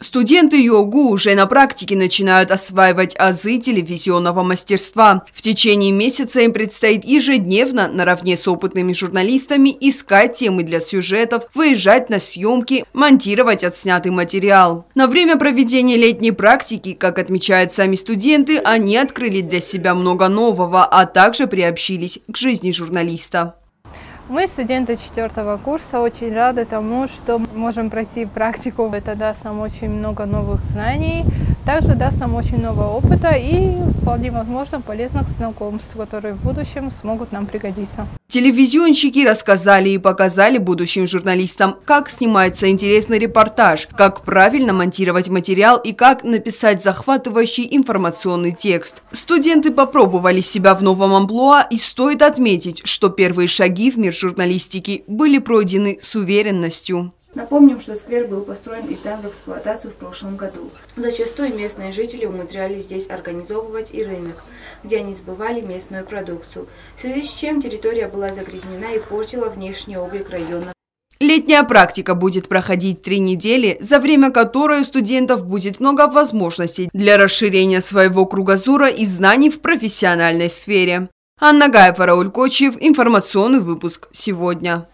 Студенты ЮОГУ уже на практике начинают осваивать азы телевизионного мастерства. В течение месяца им предстоит ежедневно, наравне с опытными журналистами, искать темы для сюжетов, выезжать на съемки, монтировать отснятый материал. На время проведения летней практики, как отмечают сами студенты, они открыли для себя много нового, а также приобщились к жизни журналиста. Мы, студенты 4-го курса, очень рады тому, что можем пройти практику. Это даст нам очень много новых знаний, также даст нам очень много опыта и, вполне возможно, полезных знакомств, которые в будущем смогут нам пригодиться. Телевизионщики рассказали и показали будущим журналистам, как снимается интересный репортаж, как правильно монтировать материал и как написать захватывающий информационный текст. Студенты попробовали себя в новом амплуа, и стоит отметить, что первые шаги в мир журналистики были пройдены с уверенностью. Напомним, что сквер был построен и сдан в эксплуатацию в прошлом году. Зачастую местные жители умудрялись здесь организовывать и рынок, где они сбывали местную продукцию, в связи с чем территория была загрязнена и портила внешний облик района. Летняя практика будет проходить 3 недели, за время которой у студентов будет много возможностей для расширения своего кругозора и знаний в профессиональной сфере. Анна Гаева, Рауль Кочиев, информационный выпуск «Сегодня».